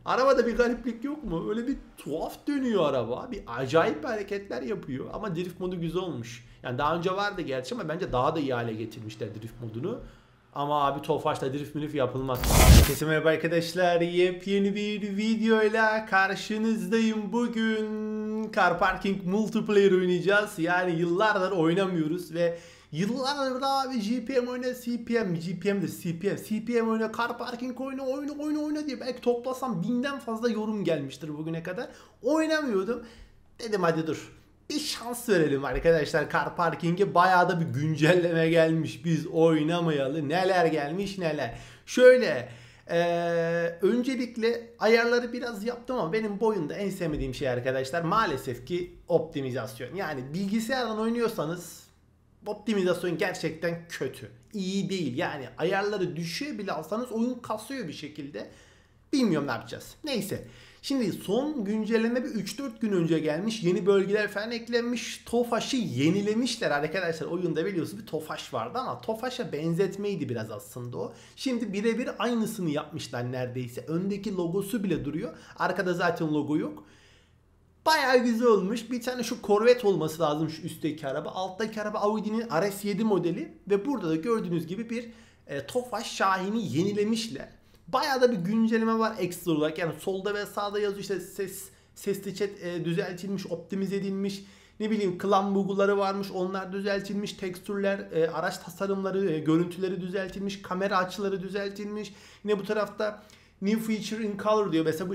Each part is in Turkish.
Arabada bir gariplik yok mu? Öyle bir tuhaf dönüyor araba. Bir acayip bir hareketler yapıyor. Ama drift modu güzel olmuş. Yani daha önce vardı gerçi ama bence daha da iyi hale getirmişler drift modunu. Ama abi Tofaş'ta drift minif yapılmaz. Herkese merhaba arkadaşlar. Yepyeni bir videoyla karşınızdayım. Bugün Car Parking Multiplayer oynayacağız. Yani yıllardır oynamıyoruz ve yıllardır da abi GPM oyna, GPM de CPM oyna, Car Parking oyna diye belki toplasam 1000'den fazla yorum gelmiştir bugüne kadar. Oynamıyordum. Dedim hadi dur. Bir şans verelim arkadaşlar. Car Parking'e bayağı da bir güncelleme gelmiş. Biz oynamayalı. Neler gelmiş neler. Şöyle öncelikle ayarları biraz yaptım ama benim bu oyunda en sevmediğim şey arkadaşlar maalesef ki optimizasyon. Yani bilgisayardan oynuyorsanız optimizasyon gerçekten kötü. İyi değil. Yani ayarları düşüyor bile alsanız oyun kasıyor bir şekilde. Bilmiyorum ne yapacağız. Neyse. Şimdi son güncelleme bir 3-4 gün önce gelmiş. Yeni bölgeler falan eklenmiş. Tofaş'ı yenilemişler arkadaşlar. Oyunda biliyorsunuz bir Tofaş vardı ama Tofaş'a benzetmeydi biraz aslında o. Şimdi birebir aynısını yapmışlar neredeyse. Öndeki logosu bile duruyor. Arkada zaten logo yok. Bayağı güzel olmuş. Bir tane şu Corvette olması lazım şu üstteki araba. Alttaki araba Audi'nin RS7 modeli. Ve burada da gördüğünüz gibi bir Tofaş Şahin'i yenilemişler. Bayağı da bir güncelleme var ekstra olarak. Yani solda ve sağda yazıyor işte sesli chat düzeltilmiş, optimize edilmiş. Ne bileyim klan bulguları varmış, onlar düzeltilmiş. Tekstürler, araç tasarımları, görüntüleri düzeltilmiş. Kamera açıları düzeltilmiş. Yine bu tarafta New Feature in Color diyor. Mesela bu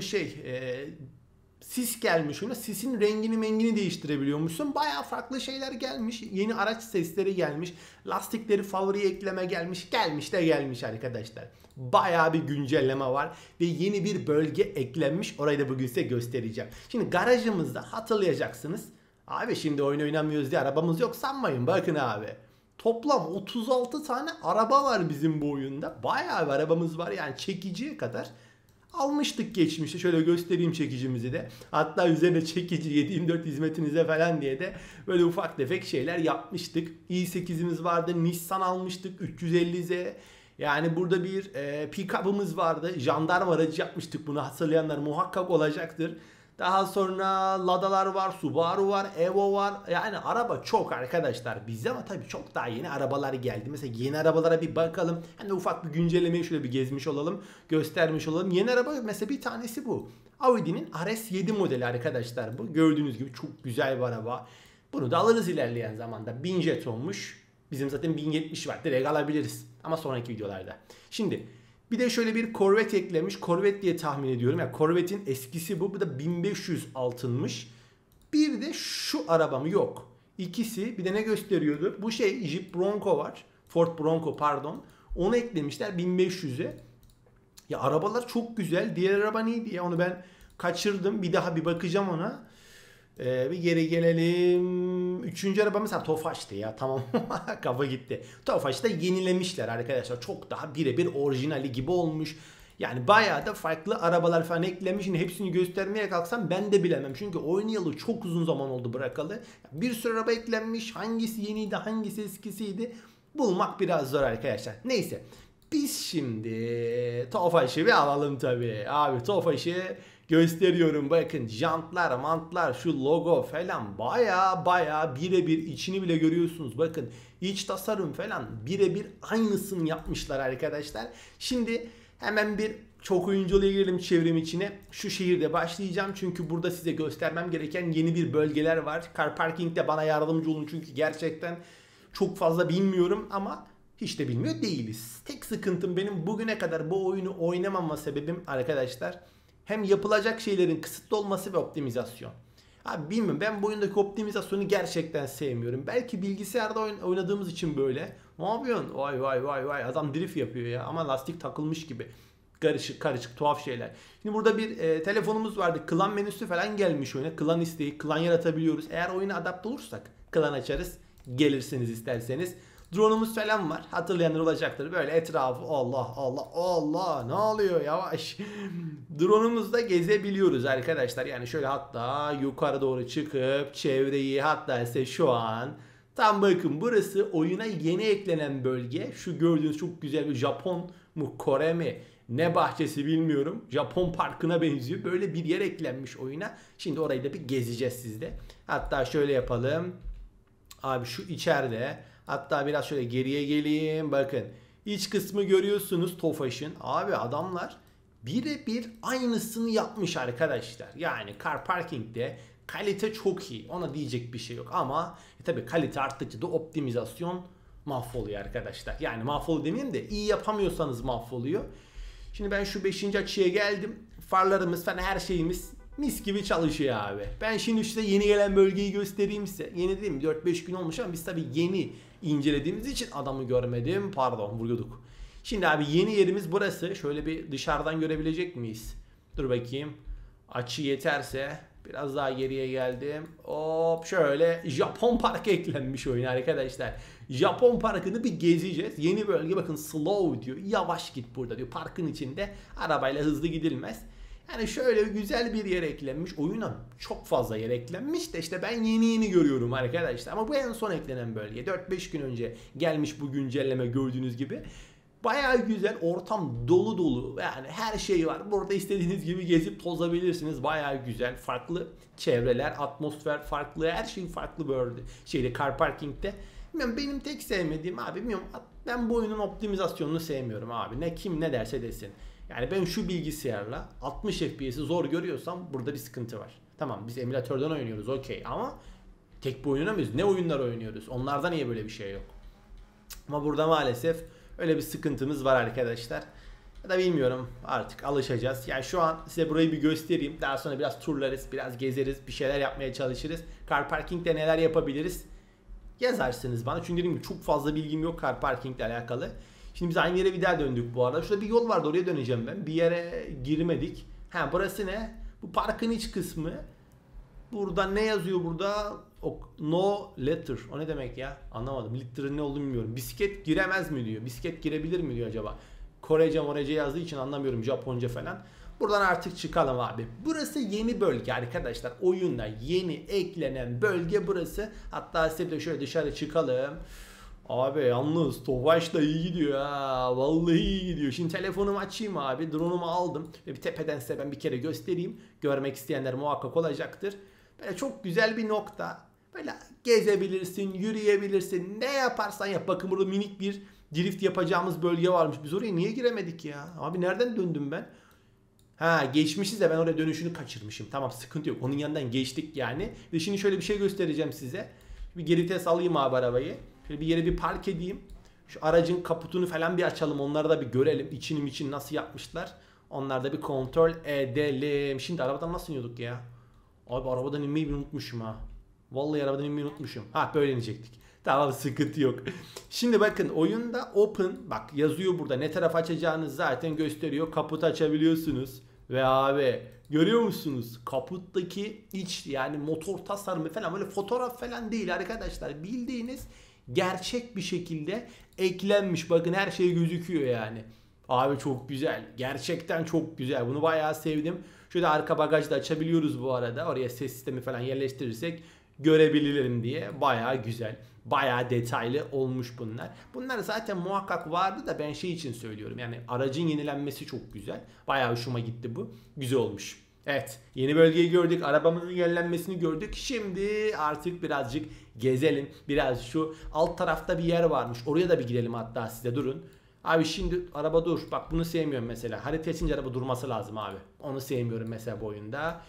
sis gelmiş oyuna. Sisin rengini değiştirebiliyormuşsun. Bayağı farklı şeyler gelmiş. Yeni araç sesleri gelmiş. Lastikleri favori ekleme gelmiş. Gelmiş arkadaşlar. Bayağı bir güncelleme var. Ve yeni bir bölge eklenmiş. Orayı da bugün size göstereceğim. Şimdi garajımızda hatırlayacaksınız. Abi şimdi oyun oynamıyoruz diye arabamız yok sanmayın. Bakın abi. Toplam 36 tane araba var bizim bu oyunda. Bayağı bir arabamız var yani çekiciye kadar. Almıştık geçmişte. Şöyle göstereyim çekicimizi de. Hatta üzerine çekici 7/24 hizmetinize falan diye de böyle ufak tefek şeyler yapmıştık. i8'imiz vardı. Nissan almıştık. 350Z. Yani burada bir pick-up'ımız vardı. Jandarma aracı yapmıştık. Bunu hatırlayanlar muhakkak olacaktır. Daha sonra Lada'lar var, Subaru var, Evo var. Yani araba çok arkadaşlar bizde ama tabii çok daha yeni arabalar geldi. Mesela yeni arabalara bir bakalım. Hani ufak bir güncellemeyi şöyle bir gezmiş olalım, göstermiş olalım. Yeni araba mesela bir tanesi bu. Audi'nin RS7 modeli arkadaşlar bu. Gördüğünüz gibi çok güzel bir araba. Bunu da alırız ilerleyen zamanda. 1000 jetonmuş. Bizim zaten 1070 var. Direkt alabiliriz. Ama sonraki videolarda. Şimdi bir de şöyle bir Corvette eklemiş. Corvette diye tahmin ediyorum. Yani Corvette'in eskisi bu. Bu da 1500 altınmış. Bir de şu arabam yok. İkisi bir de ne gösteriyordu? Bu Jeep Bronco var. Ford Bronco pardon. Onu eklemişler 1500'e. Ya arabalar çok güzel. Diğer araba neydi ya? Onu ben kaçırdım. Bir daha bir bakacağım ona. Bir geri gelelim. Üçüncü araba mesela Tofaş'tı ya. Tamam. Kafa gitti. Tofaş'ta yenilemişler arkadaşlar. Çok daha birebir orijinali gibi olmuş. Yani bayağı da farklı arabalar falan eklemiş. Şimdi hepsini göstermeye kalksam ben de bilemem. Çünkü oynayalı çok uzun zaman oldu bırakalı. Bir sürü araba eklenmiş. Hangisi yeniydi, hangisi eskisiydi bulmak biraz zor arkadaşlar. Neyse. Biz şimdi Tofaş'ı bir alalım tabii. Abi Tofaş'ı gösteriyorum bakın jantlar mantlar şu logo falan baya birebir içini bile görüyorsunuz bakın iç tasarım falan birebir aynısını yapmışlar arkadaşlar. Şimdi hemen bir çok oyunculuğa girelim çevrim içine. Şu şehirde başlayacağım çünkü burada size göstermem gereken yeni bir bölgeler var. Car Parking'de bana yardımcı olun çünkü gerçekten çok fazla bilmiyorum ama hiç de bilmiyor değiliz. Tek sıkıntım benim bugüne kadar bu oyunu oynamama sebebim arkadaşlar hem yapılacak şeylerin kısıtlı olması ve optimizasyon. Abi bilmiyorum ben bu oyundaki optimizasyonu gerçekten sevmiyorum. Belki bilgisayarda oynadığımız için böyle. Ne yapıyorsun? Vay adam drift yapıyor ya ama lastik takılmış gibi. Karışık tuhaf şeyler. Şimdi burada bir telefonumuz vardı. Klan menüsü falan gelmiş oyuna. Klan isteği, klan yaratabiliyoruz. Eğer oyuna adapte olursak klan açarız. Gelirsiniz isterseniz. Drone'umuz falan var. Hatırlayanlar olacaktır. Böyle etrafı Allah ne oluyor yavaş. Drone'umuzda gezebiliyoruz arkadaşlar. Yani şöyle hatta yukarı doğru çıkıp çevreyi hatta ise şu an tam bakın burası oyuna yeni eklenen bölge. Şu gördüğünüz çok güzel bir Japon mu Kore mi Ne bahçesi bilmiyorum. Japon parkına benziyor. Böyle bir yer eklenmiş oyuna. Şimdi orayı da bir gezeceğiz sizde. Hatta şöyle yapalım. Abi şu içeride. Hatta biraz şöyle geriye geleyim. Bakın. İç kısmı görüyorsunuz Tofaş'ın. Abi adamlar birebir aynısını yapmış arkadaşlar. Yani car parking'de kalite çok iyi. Ona diyecek bir şey yok. Ama tabii kalite arttıkça da optimizasyon mahvoluyor arkadaşlar. Yani mahvoluyor demeyeyim de iyi yapamıyorsanız mahvoluyor. Şimdi ben şu 5. açıya geldim. Farlarımız falan her şeyimiz mis gibi çalışıyor abi. Ben şimdi işte yeni gelen bölgeyi göstereyim size. Yeni değil mi? 4-5 gün olmuş ama biz tabii yeni incelediğimiz için adamı görmedim. Pardon, vuruyorduk. Şimdi abi yeni yerimiz burası. Şöyle bir dışarıdan görebilecek miyiz? Dur bakayım. Açı yeterse biraz daha geriye geldim. Hop şöyle Japon Parkı eklenmiş oyun arkadaşlar. Japon Parkı'nı bir gezeceğiz. Yeni bölge bakın slow diyor. Yavaş git burada diyor. Parkın içinde arabayla hızlı gidilmez. Yani şöyle güzel bir yer eklenmiş. Oyuna çok fazla yer eklenmiş de işte ben yeni görüyorum arkadaşlar. Ama bu en son eklenen bölge. 4-5 gün önce gelmiş bu güncelleme gördüğünüz gibi. Bayağı güzel, ortam dolu yani her şey var. Burada istediğiniz gibi gezip tozabilirsiniz. Bayağı güzel, farklı çevreler, atmosfer farklı, her şey farklı böyle car parking'de. Bilmiyorum, benim tek sevmediğim abi, bilmiyorum, ben bu oyunun optimizasyonunu sevmiyorum abi. Ne kim ne derse desin. Yani ben şu bilgisayarla 60 FPS'i zor görüyorsam burada bir sıkıntı var. Tamam, biz emülatörden oynuyoruz okey ama tek bu oynamıyoruz. Ne oyunlar oynuyoruz? Onlarda niye böyle bir şey yok? Ama burada maalesef öyle bir sıkıntımız var arkadaşlar. Ya da bilmiyorum, artık alışacağız. Yani şu an size burayı bir göstereyim. Daha sonra biraz turlarız, biraz gezeriz, bir şeyler yapmaya çalışırız. Car parking'de neler yapabiliriz yazarsınız bana. Çünkü dediğim gibi çok fazla bilgim yok car parking ile alakalı. Şimdi biz aynı yere bir daha döndük bu arada. Şurada bir yol vardı, oraya döneceğim ben. Bir yere girmedik. Ha, burası ne? Bu parkın iç kısmı. Burada ne yazıyor burada? No letter. O ne demek ya? Anlamadım. Letter'ın ne olduğunu bilmiyorum. Bisiklet giremez mi diyor. Bisiklet girebilir mi diyor acaba? Korece yazdığı için anlamıyorum, Japonca falan. Buradan artık çıkalım abi. Burası yeni bölge arkadaşlar. Oyunda yeni eklenen bölge burası. Hatta size de şöyle dışarı çıkalım. Abi yalnız Tofaş da iyi gidiyor ha. Vallahi iyi gidiyor. Şimdi telefonumu açayım abi. Drone'umu aldım. Ve bir tepeden size ben bir kere göstereyim. Görmek isteyenler muhakkak olacaktır. Böyle çok güzel bir nokta. Böyle gezebilirsin, yürüyebilirsin. Ne yaparsan yap. Bakın burada minik bir drift yapacağımız bölge varmış. Biz oraya niye giremedik ya? Abi nereden döndüm ben? Ha, geçmişiz de ben oraya dönüşünü kaçırmışım. Tamam, sıkıntı yok. Onun yanından geçtik yani. Ve şimdi şöyle bir şey göstereceğim size. Bir geri vites alayım abi arabayı. Şöyle bir yere bir park edeyim. Şu aracın kaputunu falan bir açalım. Onları da bir görelim. İçini nasıl yapmışlar. Onları da bir kontrol edelim. Şimdi arabadan nasıl iniyorduk ya? Abi arabadan inmeyi unutmuşum ha. Vallahi arabadan inmeyi unutmuşum. Ha, böyle inecektik. Tamam, sıkıntı yok. Şimdi bakın oyunda open, bak yazıyor burada, ne taraf açacağınız zaten gösteriyor. Kaput açabiliyorsunuz. Ve abi görüyor musunuz? Kaputtaki iç, yani motor tasarımı falan böyle fotoğraf falan değil arkadaşlar. Bildiğiniz gerçek bir şekilde eklenmiş. Bakın her şey gözüküyor yani. Abi çok güzel. Gerçekten çok güzel. Bunu bayağı sevdim. Şöyle arka bagajda açabiliyoruz bu arada. Oraya ses sistemi falan yerleştirirsek görebilirim diye. Bayağı güzel. Bayağı detaylı olmuş bunlar. Bunlar zaten muhakkak vardı da ben şey için söylüyorum. Yani aracın yenilenmesi çok güzel. Bayağı hoşuma gitti bu. Güzel olmuş. Evet, yeni bölgeyi gördük. Arabamızın yenilenmesini gördük. Şimdi artık birazcık gezelim. Biraz şu alt tarafta bir yer varmış. Oraya da bir gidelim hatta, size durun. Abi şimdi araba dur. Bak bunu sevmiyorum mesela. Harita açınca araba durması lazım abi. Onu sevmiyorum mesela bu oyunda.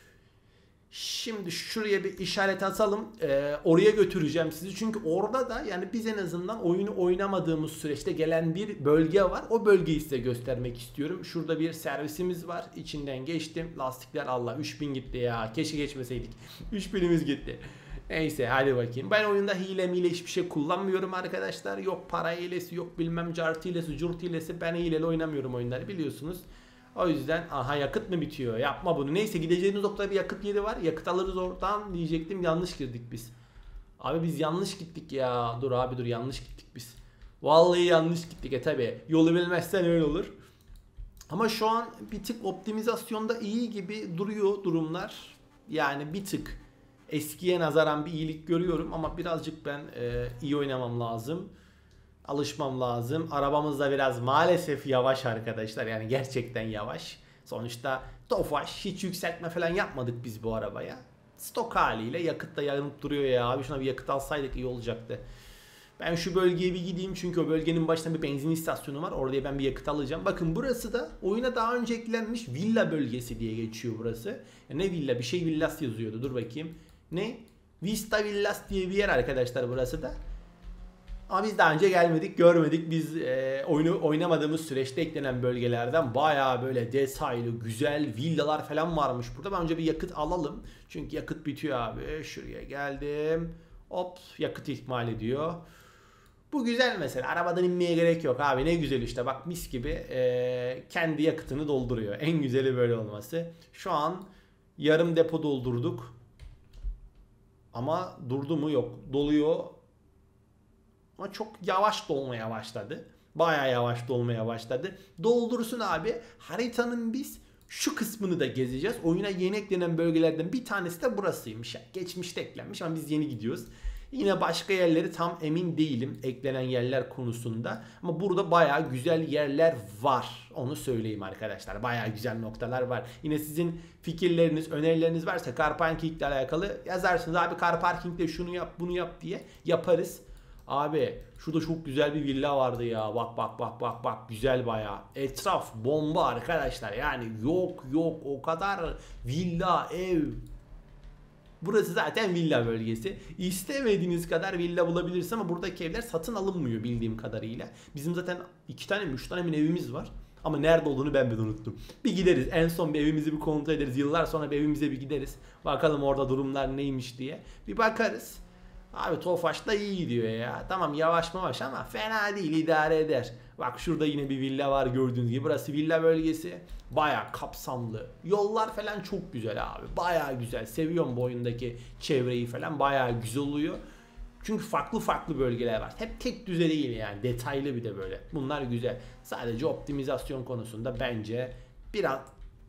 Şimdi şuraya bir işaret atalım. Oraya götüreceğim sizi. Çünkü orada da yani biz en azından oyunu oynamadığımız süreçte gelen bir bölge var. O bölgeyi size göstermek istiyorum. Şurada bir servisimiz var. İçinden geçtim. Lastikler Allah 3000 gitti ya. Keşke geçmeseydik. 3000'imiz gitti. Neyse hadi bakayım. Ben oyunda hile mile hiçbir şey kullanmıyorum arkadaşlar. Yok para hilesi, yok bilmem cartı hilesi, curt hilesi. Ben hileyle oynamıyorum oyunları, biliyorsunuz. O yüzden aha yakıt mı bitiyor? Yapma bunu. Neyse, gideceğimiz noktada bir yakıt yeri var. Yakıt alırız oradan diyecektim. Yanlış girdik biz. Abi biz yanlış gittik ya. Dur abi dur, yanlış gittik biz. Vallahi yanlış gittik. Tabi yolu bilmezsen öyle olur. Ama şu an bir tık optimizasyonda iyi gibi duruyor durumlar. Yani bir tık eskiye nazaran bir iyilik görüyorum ama birazcık ben iyi oynamam lazım. Alışmam lazım. Arabamız da biraz maalesef yavaş arkadaşlar. Yani gerçekten yavaş. Sonuçta Tofaş hiç yükseltme falan yapmadık biz bu arabaya. Stok haliyle yakıt da yanıp duruyor ya. Abi şuna bir yakıt alsaydık iyi olacaktı. Ben şu bölgeye bir gideyim çünkü o bölgenin başında bir benzin istasyonu var. Oraya ben bir yakıt alacağım. Bakın burası da oyuna daha önce eklenmiş villa bölgesi diye geçiyor burası. Ya ne villa? Bir şey villas yazıyordu. Dur bakayım. Ne? Vista Villas diye bir yer arkadaşlar burası da. Ama biz daha önce gelmedik, görmedik. Biz oyunu oynamadığımız süreçte eklenen bölgelerden bayağı böyle detaylı, güzel villalar falan varmış burada. Ben önce bir yakıt alalım. Çünkü yakıt bitiyor abi. Şuraya geldim. Hop, yakıt ikmal ediyor. Bu güzel mesela. Arabadan inmeye gerek yok abi. Ne güzel işte. Bak mis gibi kendi yakıtını dolduruyor. En güzeli böyle olması. Şu an yarım depo doldurduk. Ama durdu mu? Yok. Doluyor. Ama çok yavaş dolmaya başladı. Bayağı yavaş dolmaya başladı. Doldursun abi. Haritanın biz şu kısmını da gezeceğiz. Oyuna yeni eklenen bölgelerden bir tanesi de burasıymış. Geçmişte eklenmiş ama biz yeni gidiyoruz. Yine başka yerleri tam emin değilim eklenen yerler konusunda. Ama burada bayağı güzel yerler var. Onu söyleyeyim arkadaşlar. Bayağı güzel noktalar var. Yine sizin fikirleriniz, önerileriniz varsa car parking ile alakalı yazarsınız. Abi car parkingde şunu yap, bunu yap diye yaparız. Abi şurada çok güzel bir villa vardı ya. Bak bak bak bak bak, güzel bayağı. Etraf bomba arkadaşlar. Yani yok o kadar villa, ev. Burası zaten villa bölgesi. İstemediğiniz kadar villa bulabilirsiniz ama buradaki evler satın alınmıyor bildiğim kadarıyla. Bizim zaten 2 tane mi 3 tane mi evimiz var. Ama nerede olduğunu ben bile unuttum. Bir gideriz. En son bir evimizi bir kontrol ederiz. Yıllar sonra bir evimize bir gideriz. Bakalım orada durumlar neymiş diye. Bir bakarız. Abi Tofaş da iyi gidiyor ya. Tamam yavaş ama fena değil, idare eder. Bak şurada yine bir villa var gördüğünüz gibi. Burası villa bölgesi. Baya kapsamlı. Yollar falan çok güzel abi. Baya güzel. Seviyorum bu oyundaki çevreyi falan. Baya güzel oluyor. Çünkü farklı bölgeler var. Hep tek düze değil yani. Detaylı bir de böyle. Bunlar güzel. Sadece optimizasyon konusunda bence biraz...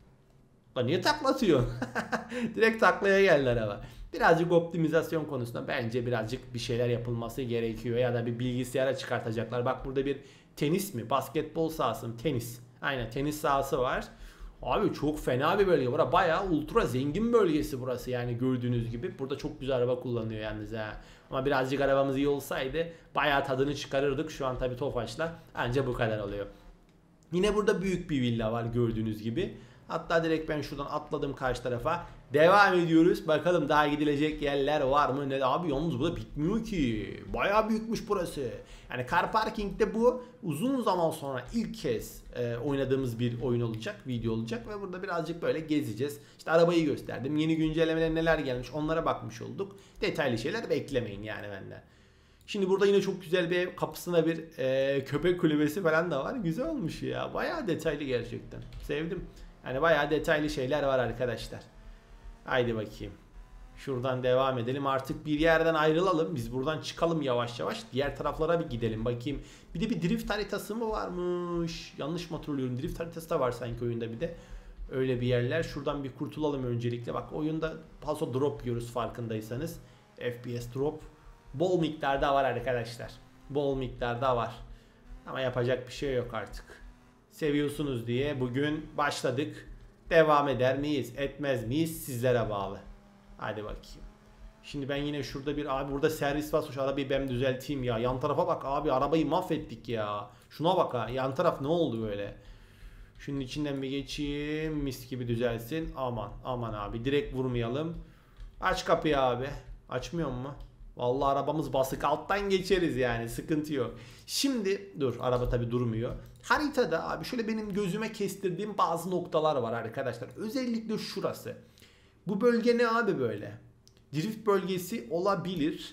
Lan niye taklatıyorsun? Direkt taklaya geldiler ama. Birazcık optimizasyon konusunda bence birazcık bir şeyler yapılması gerekiyor. Ya da bir bilgisayara çıkartacaklar. Bak burada bir tenis mi? Basketbol sahası mı? Tenis. Aynen tenis sahası var. Abi çok fena bir bölge. Burası bayağı ultra zengin bölgesi burası yani gördüğünüz gibi. Burada çok güzel araba kullanıyor yalnız ha. Ama birazcık arabamız iyi olsaydı bayağı tadını çıkarırdık. Şu an tabii Tofaş'la anca bu kadar oluyor. Yine burada büyük bir villa var gördüğünüz gibi. Hatta direkt ben şuradan atladım karşı tarafa. Devam ediyoruz. Bakalım daha gidilecek yerler var mı? Ne abi yalnız bu da bitmiyor ki. Bayağı büyükmüş burası. Yani car parking'de bu uzun zaman sonra ilk kez oynadığımız bir oyun olacak, video olacak ve burada birazcık böyle gezeceğiz. İşte arabayı gösterdim. Yeni güncellemeler neler gelmiş onlara bakmış olduk. Detaylı şeyler beklemeyin yani benden. Şimdi burada yine çok güzel bir ev, kapısına bir köpek kulübesi falan da var. Güzel olmuş ya. Bayağı detaylı gerçekten. Sevdim. Yani bayağı detaylı şeyler var arkadaşlar. Haydi bakayım. Şuradan devam edelim. Artık bir yerden ayrılalım. Biz buradan çıkalım yavaş yavaş. Diğer taraflara bir gidelim. Bakayım. Bir de bir drift haritası mı varmış? Yanlış mı hatırlıyorum? Drift haritası da var sanki oyunda bir de. Öyle bir yerler. Şuradan bir kurtulalım öncelikle. Bak oyunda paso drop yiyoruz farkındaysanız. FPS drop. Bol miktarda var arkadaşlar. Bol miktarda var. Ama yapacak bir şey yok artık. Seviyorsunuz diye bugün başladık. Devam eder miyiz, etmez miyiz sizlere bağlı. Hadi bakayım. Şimdi ben yine şurada bir abi burada servis var. Şu arabayı ben düzelteyim ya. Yan tarafa bak abi, arabayı mahvettik ya. Şuna bak ha. Yan taraf ne oldu böyle? Şunun içinden bir geçeyim. Mis gibi düzelsin. Aman abi. Direkt vurmayalım. Aç kapıyı abi. Açmıyor mu? Vallahi arabamız basık, alttan geçeriz yani, sıkıntı yok. Şimdi dur, araba tabi durmuyor. Haritada abi şöyle benim gözüme kestirdiğim bazı noktalar var arkadaşlar. Özellikle şurası. Bu bölge ne abi böyle? Drift bölgesi olabilir.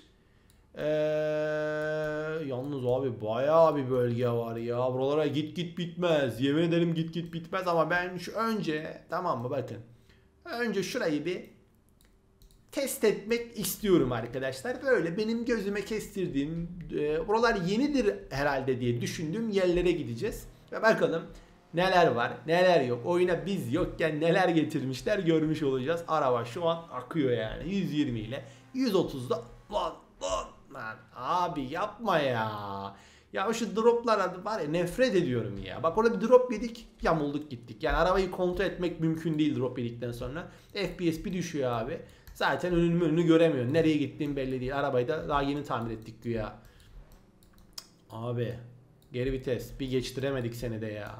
Yalnız abi bayağı bir bölge var ya. Buralara git bitmez. Yemin ederim git bitmez ama ben şu önce, tamam mı, bakın. Önce şurayı bir test etmek istiyorum arkadaşlar. Böyle benim gözüme kestirdiğim, buralar yenidir herhalde diye düşündüğüm yerlere gideceğiz. Ve bakalım neler var, neler yok. Oyuna biz yokken neler getirmişler görmüş olacağız. Araba şu an akıyor yani 120 ile 130'da. Lan abi yapma ya. Ya o şu droplar var ya, nefret ediyorum ya. Bak orada bir drop yedik, yamulduk gittik. Yani arabayı kontrol etmek mümkün değil drop yedikten sonra. FPS bir düşüyor abi. Zaten önünü göremiyorsun. Nereye gittiğin belli değil. Arabayı da daha yeni tamir ettik güya. Abi geri vites bir geçtiremedik seni de ya.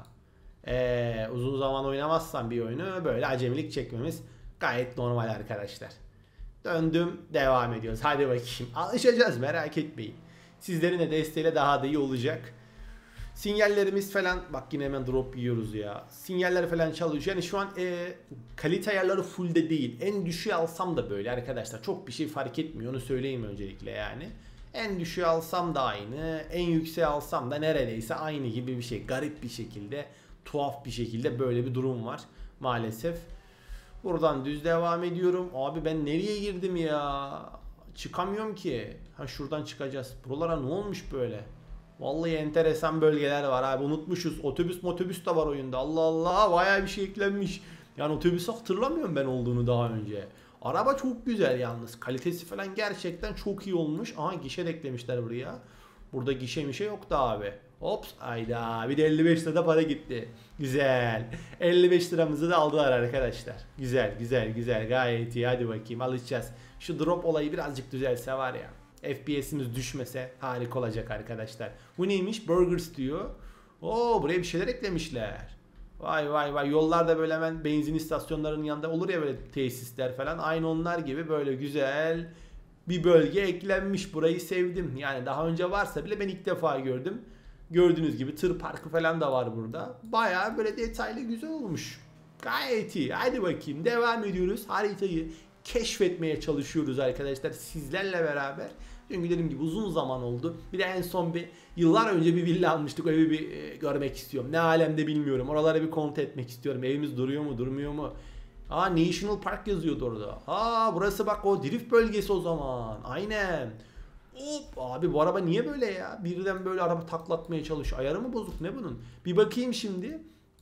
Uzun zaman oynamazsan bir oyunu böyle acemilik çekmemiz gayet normal arkadaşlar. Döndüm, devam ediyoruz. Hadi bakayım. Alışacağız, merak etmeyin. Sizlerin de desteğiyle daha da iyi olacak. Sinyallerimiz falan, bak yine hemen drop yiyoruz ya. Sinyaller falan çalışıyor. Yani şu an kalite ayarları fullde değil. En düşüğü alsam da böyle arkadaşlar. Çok bir şey fark etmiyor. Onu söyleyeyim öncelikle yani. En düşüğü alsam da aynı. En yükseği alsam da neredeyse aynı gibi bir şey. Garip bir şekilde, tuhaf bir şekilde böyle bir durum var maalesef. Buradan düz devam ediyorum. Abi ben nereye girdim ya? Çıkamıyorum ki. Ha şuradan çıkacağız. Buralara ne olmuş böyle? Vallahi enteresan bölgeler var abi. Unutmuşuz. Otobüs de var oyunda. Allah Allah. Bayağı bir şey eklenmiş. Yani otobüsü hatırlamıyorum ben olduğunu daha önce. Araba çok güzel yalnız. Kalitesi falan gerçekten çok iyi olmuş. Aha gişe de eklemişler buraya. Burada gişe yoktu abi. Ops ayda bir de 55 lirada para gitti. Güzel. 55 liramızı da aldılar arkadaşlar. Güzel gayet iyi. Hadi bakayım alışacağız. Şu drop olayı birazcık düzelse var ya. FPS'imiz düşmese harika olacak arkadaşlar. Bu neymiş? Burgers diyor. Oo buraya bir şeyler eklemişler. Vay. Yollarda böyle hemen benzin istasyonlarının yanında olur ya böyle tesisler falan. Aynı onlar gibi böyle güzel bir bölge eklenmiş. Burayı sevdim. Yani daha önce varsa bile ben ilk defa gördüm. Gördüğünüz gibi tır parkı falan da var burada. Bayağı böyle detaylı güzel olmuş. Gayet iyi. Hadi bakayım devam ediyoruz. Haritayı keşfetmeye çalışıyoruz arkadaşlar sizlerle beraber. Çünkü dediğim gibi uzun zaman oldu. Bir de en son yıllar önce bir villa almıştık. O evi bir görmek istiyorum. Ne alemde bilmiyorum. Oraları bir kontrol etmek istiyorum. Evimiz duruyor mu durmuyor mu? National Park yazıyordu orada. Burası bak o drift bölgesi o zaman. Aynen. Hop abi bu araba niye böyle ya? Birden böyle araba taklatmaya çalışıyor. Ayarı mı bozuk ne bunun? Bir bakayım şimdi.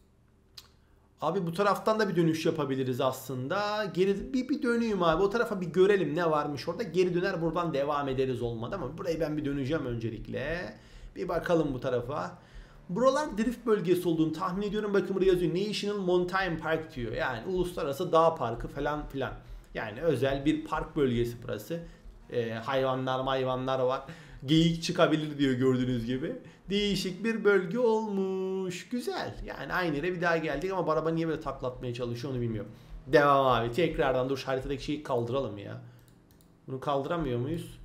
Abi bu taraftan da bir dönüş yapabiliriz aslında. Geri bir döneyim abi. O tarafa bir görelim ne varmış orada. Geri döner buradan devam ederiz olmadı ama burayı ben bir döneceğim öncelikle. Bir bakalım bu tarafa. Buralar drift bölgesi olduğunu tahmin ediyorum. Bakın buraya yazıyor. National Mountain Park diyor. Yani uluslararası dağ parkı falan filan. Yani özel bir park bölgesi burası. Hayvanlar var. Geyik çıkabilir diyor gördüğünüz gibi. Değişik bir bölge olmuş. Güzel. Yani aynı yere bir daha geldik ama araba niye böyle taklatmaya çalışıyor onu bilmiyorum. Devam abi. Tekrardan dur şu haritadaki şeyi kaldıralım ya. Bunu kaldıramıyor muyuz?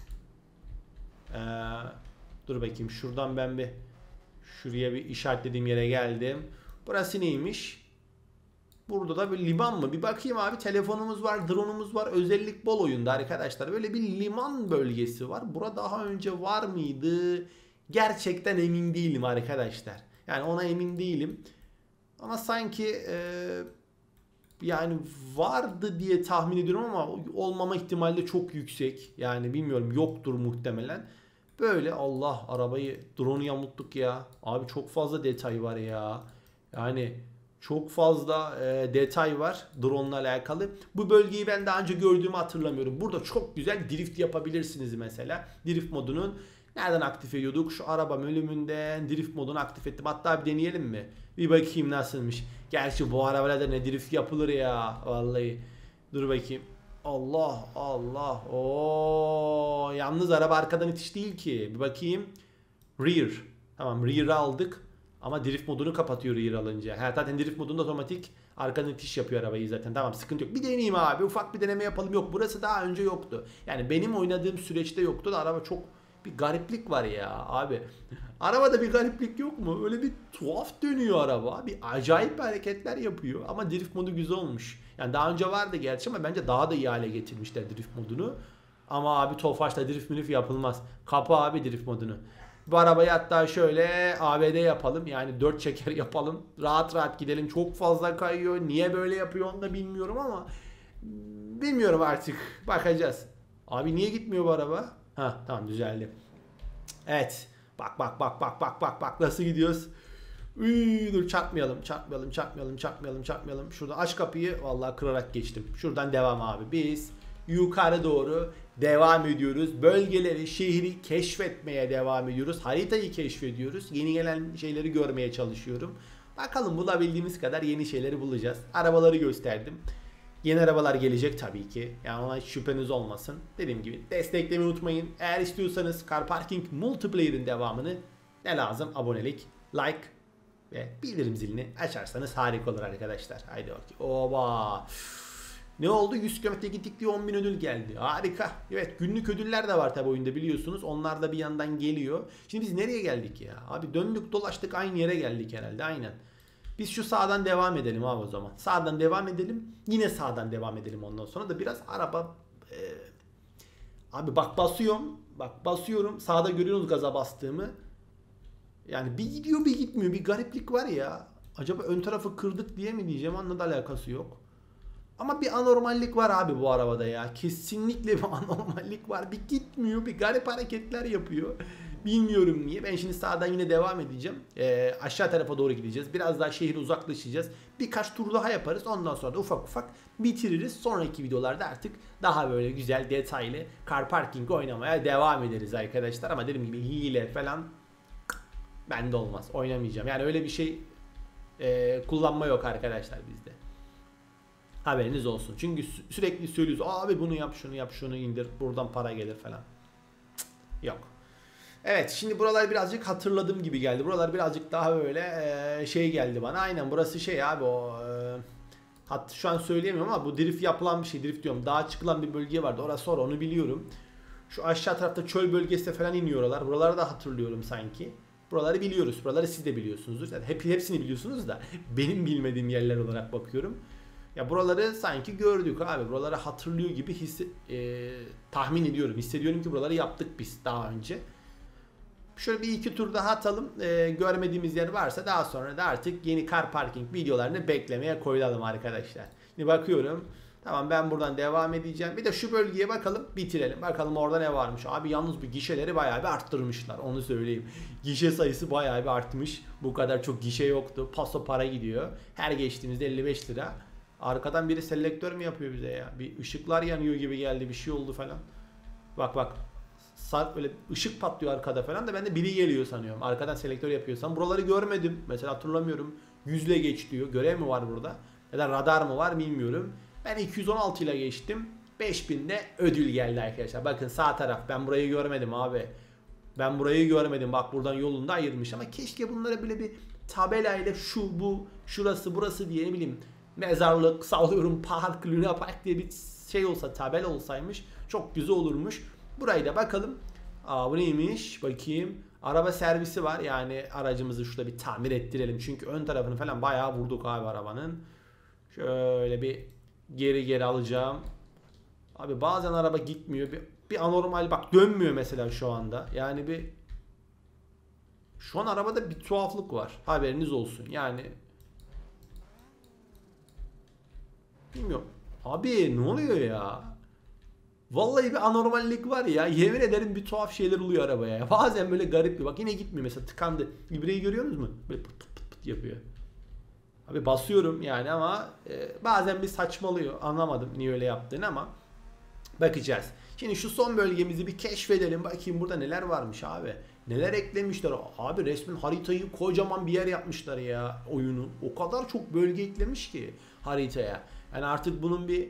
Dur bakayım. Şuradan ben şuraya bir işaretlediğim yere geldim. Burası neymiş? Burada da bir liman mı? Bir bakayım abi. Telefonumuz var, drone'umuz var. Özellik bol oyunda arkadaşlar. Böyle bir liman bölgesi var. Burada daha önce var mıydı? Gerçekten emin değilim arkadaşlar. Yani ona emin değilim. Ama sanki yani vardı diye tahmin ediyorum ama olmama ihtimali de çok yüksek. Yani bilmiyorum yoktur muhtemelen. Böyle Allah arabayı drone'u yamulttuk ya. Abi çok fazla detay var ya. Yani çok fazla detay var drone'la alakalı. Bu bölgeyi ben daha önce gördüğümü hatırlamıyorum. Burada çok güzel drift yapabilirsiniz mesela. Drift modunun nereden aktif ediyorduk? Şu araba bölümünden drift modunu aktif ettim. Hatta bir deneyelim mi? Bir bakayım nasılmış. Gerçi bu arabalarda ne drift yapılır ya. Vallahi. Dur bakayım. Allah. Oo, yalnız araba arkadan itiş değil ki. Bir bakayım. Rear. Tamam rear'ı aldık. Ama drift modunu kapatıyor rear alınca. Zaten drift modunda otomatik arkadan itiş yapıyor arabayı zaten. Tamam sıkıntı yok. Bir deneyeyim abi. Ufak bir deneme yapalım. Yok burası daha önce yoktu. Yani benim oynadığım süreçte yoktu da araba çok bir gariplik var ya abi. Arabada bir gariplik yok mu? Öyle bir tuhaf dönüyor araba. Bir acayip hareketler yapıyor. Ama drift modu güzel olmuş. Yani daha önce vardı gerçi ama bence daha da iyi hale getirmişler drift modunu. Ama abi Tofaş'ta drift yapılmaz. Kapa abi drift modunu. Bu arabayı hatta şöyle ABD yapalım. Yani 4 çeker yapalım. Rahat gidelim. Çok fazla kayıyor. Niye böyle yapıyor onu da bilmiyorum ama bilmiyorum artık. Bakacağız. Abi niye gitmiyor bu araba? Tamam düzeldi. Evet. Bak nasıl gidiyoruz? Dur çarpmayalım. Şurada aç kapıyı. Vallahi kırarak geçtim. Şuradan devam abi. Biz yukarı doğru devam ediyoruz. Bölgeleri, şehri keşfetmeye devam ediyoruz. Haritayı keşfediyoruz. Yeni gelen şeyleri görmeye çalışıyorum. Bakalım bulabildiğimiz kadar yeni şeyleri bulacağız. Arabaları gösterdim. Yeni arabalar gelecek tabii ki. Yani ona hiç şüpheniz olmasın. Dediğim gibi desteklemeyi unutmayın. Eğer istiyorsanız Car Parking Multiplayer'in devamını ne lazım? Abonelik, like ve bildirim zilini açarsanız harika olur arkadaşlar. Haydi bakayım. Oba. Ne oldu? 100 km gittik diye 10.000 ödül geldi. Harika. Evet, günlük ödüller de var tabi oyunda biliyorsunuz. Onlar da bir yandan geliyor. Şimdi biz nereye geldik ya? Abi döndük dolaştık aynı yere geldik herhalde. Aynen. Biz şu sağdan devam edelim abi o zaman. Sağdan devam edelim. Yine sağdan devam edelim ondan sonra da biraz araba... Abi bak basıyorum. Bak basıyorum. Sağda görüyorsunuz gaza bastığımı. Yani bir gidiyor bir gitmiyor. Bir gariplik var ya. Acaba ön tarafı kırdık diye mi diyeceğim? Onunla da alakası yok. Ama bir anormallik var abi bu arabada ya. Kesinlikle bir anormallik var. Bir gitmiyor. Bir garip hareketler yapıyor. Bilmiyorum niye. Ben şimdi sağdan yine devam edeceğim. Aşağı tarafa doğru gideceğiz. Biraz daha şehre uzaklaşacağız. Birkaç tur daha yaparız. Ondan sonra da ufak ufak bitiririz. Sonraki videolarda artık daha böyle güzel detaylı car parking oynamaya devam ederiz arkadaşlar. Ama dediğim gibi hile falan bende olmaz. Oynamayacağım. Yani öyle bir şey kullanma yok arkadaşlar bizde. Haberiniz olsun. Çünkü sürekli söylüyoruz. Abi bunu yap, şunu yap, şunu indir. Buradan para gelir falan. Cık, yok. Evet, şimdi buralar birazcık hatırladığım gibi geldi. Buralar birazcık daha böyle şey geldi bana. Aynen burası şey abi o şu an söyleyemiyorum ama bu drift yapılan bir şey. Drift diyorum. Dağa çıkılan bir bölge vardı. Orası sonra onu biliyorum. Şu aşağı tarafta çöl bölgesinde falan iniyorlar. Buraları da hatırlıyorum sanki. Buraları biliyoruz. Buraları siz de biliyorsunuzdur. Yani hepsini biliyorsunuz da benim bilmediğim yerler olarak bakıyorum. Ya buraları sanki gördük abi. Buraları hatırlıyor gibi tahmin ediyorum. Hissediyorum ki buraları yaptık biz daha önce. Şöyle bir iki tur daha atalım. Görmediğimiz yer varsa daha sonra da artık yeni car parking videolarını beklemeye koyulalım arkadaşlar. Şimdi bakıyorum. Tamam ben buradan devam edeceğim. Bir de şu bölgeye bakalım bitirelim. Bakalım orada ne varmış. Abi yalnız bu gişeleri bayağı bir arttırmışlar. Onu söyleyeyim. Gişe sayısı bayağı bir artmış. Bu kadar çok gişe yoktu. Paso para gidiyor. Her geçtiğimizde 55 lira. Arkadan biri selektör mü yapıyor bize ya? Bir ışıklar yanıyor gibi geldi. Bir şey oldu falan. Bak bak. Böyle ışık patlıyor arkada falan da ben de biri geliyor sanıyorum. Arkadan selektör yapıyorsam. Buraları görmedim. Mesela hatırlamıyorum. 100 ile geç diyor. Görev mi var burada? Ya da radar mı var bilmiyorum. Ben 216 ile geçtim. 5000'de ödül geldi arkadaşlar. Bakın sağ taraf. Ben burayı görmedim abi. Ben burayı görmedim. Bak buradan yolunda ayırmış ama keşke bunlara böyle bir tabelayla şu bu şurası burası diye ne bileyim mezarlık sallıyorum park Luna Park diye bir şey olsa tabela olsaymış çok güzel olurmuş. Burayı da bakalım. Bu neymiş? Bakayım. Araba servisi var. Yani aracımızı şurada bir tamir ettirelim. Çünkü ön tarafını falan bayağı vurduk abi arabanın. Şöyle bir geri alacağım. Abi bazen araba gitmiyor. Bir anormal bak dönmüyor mesela şu anda. Yani şu an arabada bir tuhaflık var. Haberiniz olsun. Yani bilmiyorum. Abi ne oluyor ya? Vallahi bir anormallik var ya. Yemin ederim bir tuhaf şeyler oluyor arabaya ya. Bazen böyle garip bir bak yine gitmiyor mesela tıkandı. İbreyi görüyorsunuz mu? Böyle pıt pıt pıt pıt yapıyor. Abi basıyorum yani ama bazen bir saçmalıyor. Anlamadım niye öyle yaptığını ama bakacağız. Şimdi şu son bölgemizi bir keşfedelim. Bakayım burada neler varmış abi. Neler eklemişler. Abi resmen haritayı kocaman bir yer yapmışlar ya oyunu. O kadar çok bölge eklemiş ki haritaya. Yani artık bunun bir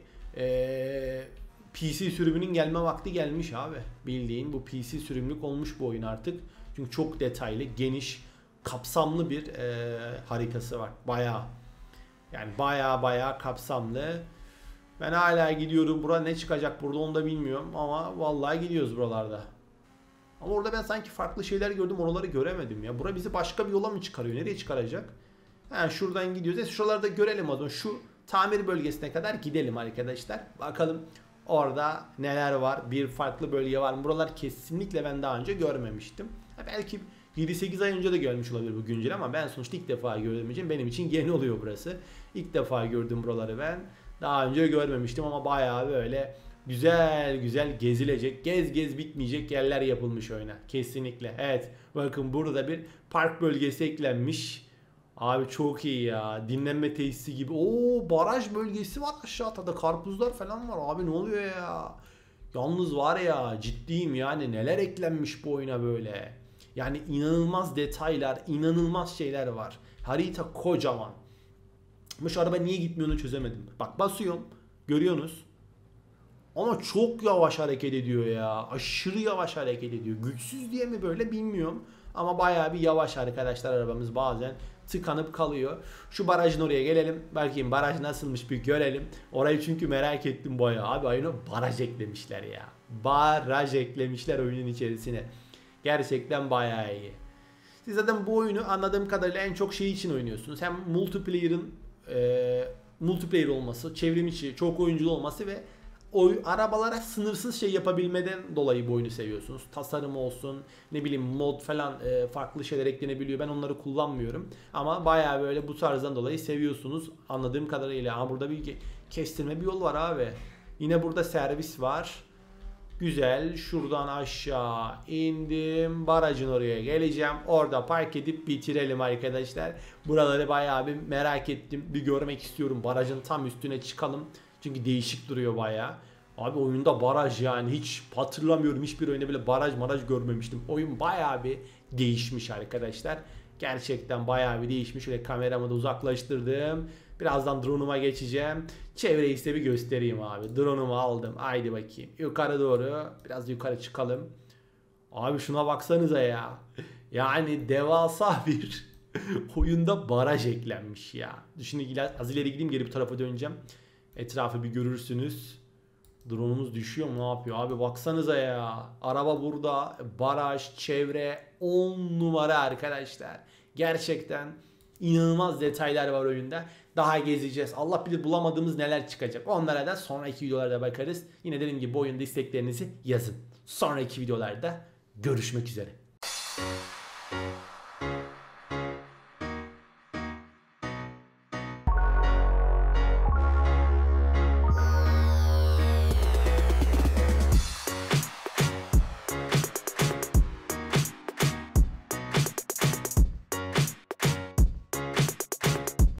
PC sürümünün gelme vakti gelmiş abi. Bildiğin bu PC sürümlük olmuş bu oyun artık. Çünkü çok detaylı, geniş, kapsamlı bir haritası var. Bayağı. Yani bayağı kapsamlı. Ben hala gidiyorum. Burada ne çıkacak burada onu da bilmiyorum. Ama vallahi gidiyoruz buralarda. Ama orada ben sanki farklı şeyler gördüm. Oraları göremedim ya. Bura bizi başka bir yola mı çıkarıyor? Nereye çıkaracak? Şuradan gidiyoruz. Şuralarda görelim o zaman. Şu tamir bölgesine kadar gidelim arkadaşlar. Bakalım orada neler var. Bir farklı bölge var mı? Buralar kesinlikle ben daha önce görmemiştim. Belki 7-8 ay önce de görmüş olabilir bu güncel ama ben sonuçta ilk defa gördüğüm için benim için yeni oluyor burası. İlk defa gördüm buraları ben. Daha önce görmemiştim ama bayağı böyle güzel gezilecek, gez bitmeyecek yerler yapılmış oyuna. Kesinlikle. Evet. Bakın burada bir park bölgesi eklenmiş. Abi çok iyi ya. Dinlenme tesisi gibi. Oo, baraj bölgesi var aşağıda. Karpuzlar falan var. Abi ne oluyor ya? Yalnız var ya, ciddiyim yani, neler eklenmiş bu oyuna böyle. Yani inanılmaz detaylar, inanılmaz şeyler var. Harita kocaman. Ama şu araba niye gitmiyor onu çözemedim. Bak basıyorum. Görüyorsunuz. Ama çok yavaş hareket ediyor ya. Aşırı yavaş hareket ediyor. Güçsüz diye mi böyle bilmiyorum. Ama bayağı bir yavaş arkadaşlar arabamız, bazen tıkanıp kalıyor. Şu barajın oraya gelelim. Bakayım baraj nasılmış bir görelim. Orayı çünkü merak ettim bayağı. Abi oyuna baraj eklemişler ya. Baraj eklemişler oyunun içerisine. Gerçekten bayağı iyi. Siz zaten bu oyunu anladığım kadarıyla en çok şey için oynuyorsunuz. Hem multiplayer olması, çevrim içi, çok oyunculu olması ve arabalara sınırsız şey yapabilmeden dolayı bu oyunu seviyorsunuz. Tasarım olsun, ne bileyim mod falan, farklı şeyler eklenebiliyor. Ben onları kullanmıyorum. Ama bayağı böyle bu tarzdan dolayı seviyorsunuz anladığım kadarıyla. Ama burada bir kestirme bir yol var abi. Yine burada servis var. Güzel. Şuradan aşağı indim. Barajın oraya geleceğim. Orada park edip bitirelim arkadaşlar. Buraları bayağı bir merak ettim. Bir görmek istiyorum. Barajın tam üstüne çıkalım. Çünkü değişik duruyor bayağı. Abi oyunda baraj, yani hiç hatırlamıyorum. Hiçbir oyunda bile baraj görmemiştim. Oyun bayağı bir değişmiş arkadaşlar. Gerçekten bayağı bir değişmiş. Şöyle kameramı da uzaklaştırdım. Birazdan drone'uma geçeceğim. Çevreyi size bir göstereyim abi. Drone'umu aldım. Haydi bakayım. Yukarı doğru. Biraz yukarı çıkalım. Abi şuna baksanıza ya. Yani devasa bir oyunda baraj eklenmiş ya. Şimdi az ileri gideyim, geri bir tarafa döneceğim. Etrafı bir görürsünüz. Drone'umuz düşüyor mu, ne yapıyor? Abi baksanıza ya. Araba burada. Baraj, çevre 10 numara arkadaşlar. Gerçekten inanılmaz detaylar var oyunda. Daha gezeceğiz. Allah bilir bulamadığımız neler çıkacak. Onlara da sonraki videolarda bakarız. Yine dediğim gibi bu oyunda isteklerinizi yazın. Sonraki videolarda görüşmek üzere.